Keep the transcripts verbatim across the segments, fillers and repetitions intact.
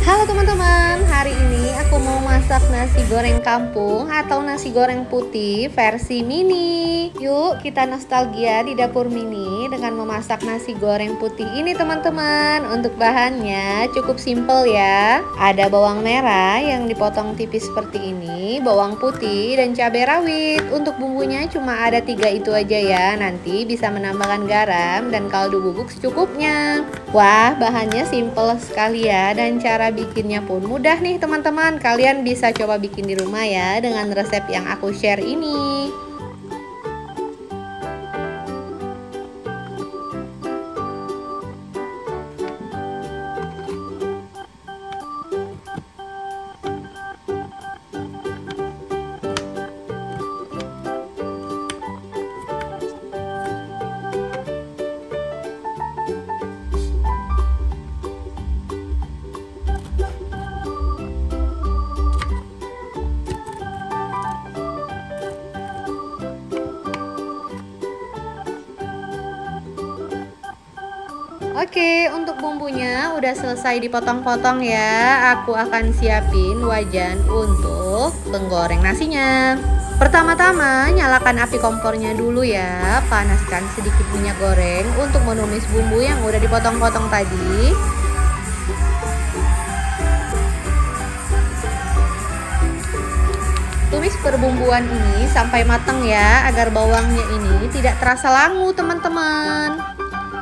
Halo teman-teman, hari ini aku mau masak nasi goreng kampung atau nasi goreng putih versi mini. Yuk kita nostalgia di dapur mini dengan memasak nasi goreng putih ini teman-teman. Untuk bahannya cukup simple ya. Ada bawang merah yang dipotong tipis seperti ini, bawang putih dan cabai rawit. Untuk bumbunya cuma ada tiga itu aja ya. Nanti bisa menambahkan garam dan kaldu bubuk secukupnya. Wah, bahannya simple sekali ya, dan cara bikinnya pun mudah nih teman-teman. Kalian bisa coba bikin di rumah ya dengan resep yang aku share ini. Oke, untuk bumbunya udah selesai dipotong-potong ya. Aku akan siapin wajan untuk menggoreng nasinya. Pertama-tama nyalakan api kompornya dulu ya. Panaskan sedikit minyak goreng untuk menumis bumbu yang udah dipotong-potong tadi. Tumis perbumbuan ini sampai matang ya, agar bawangnya ini tidak terasa langu teman-teman.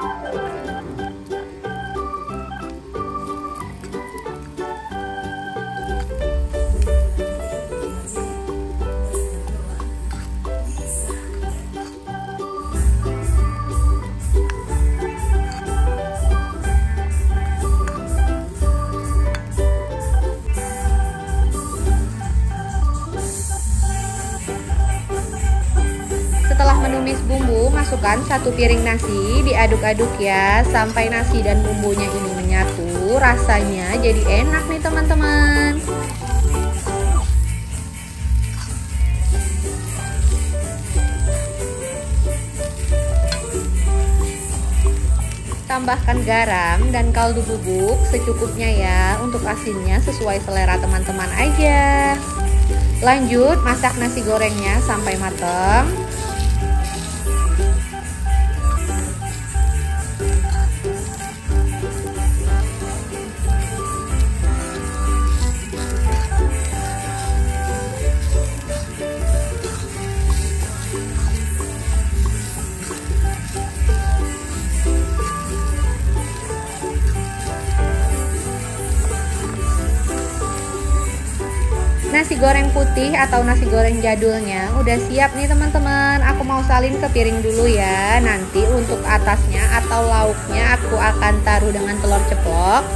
Setelah menumis bumbu, masukkan satu piring nasi, diaduk-aduk ya sampai nasi dan bumbunya ini menyatu. Rasanya jadi enak nih teman-teman. Tambahkan garam dan kaldu bubuk secukupnya ya. Untuk asinnya sesuai selera teman-teman aja. Lanjut masak nasi gorengnya sampai matang. Nasi goreng putih atau nasi goreng jadulnya udah siap nih teman-teman. Aku mau salin ke piring dulu ya. Nanti untuk atasnya atau lauknya aku akan taruh dengan telur ceplok.